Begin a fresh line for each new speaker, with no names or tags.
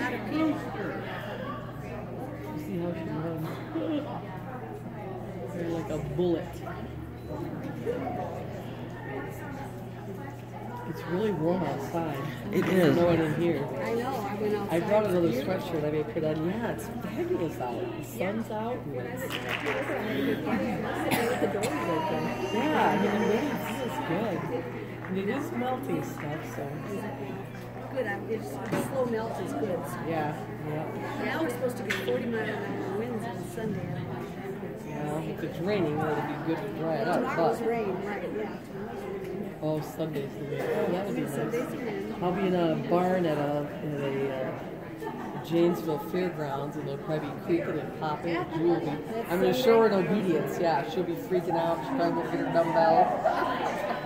got a pin.
See how she runs. They're like a bullet. It's really warm outside.
It is.
No one in here.
I know. I went outside.
I brought another sweatshirt I may put on. Yeah, it's fabulous out. The sun's out. And it's,
The doors open.
yeah, it feels good. And it is melting stuff, so.
Good. It's slow melt is good.
Yeah, yeah.
Now we're supposed to get 40-mile-an-hour winds on Sunday.
Well, if it's raining, then it'd be good to dry it up.
Tomorrow's
But,
rain, right? Yeah.
oh, Sunday's the way. Oh, that would be
Sunday's
nice.
the wind.
I'll be in a barn at a Janesville Fairgrounds, and they'll probably be creaking and popping. And Drew will be, I'm going to show her in obedience. Yeah, she'll be freaking out. She's probably going to get her dumbbell.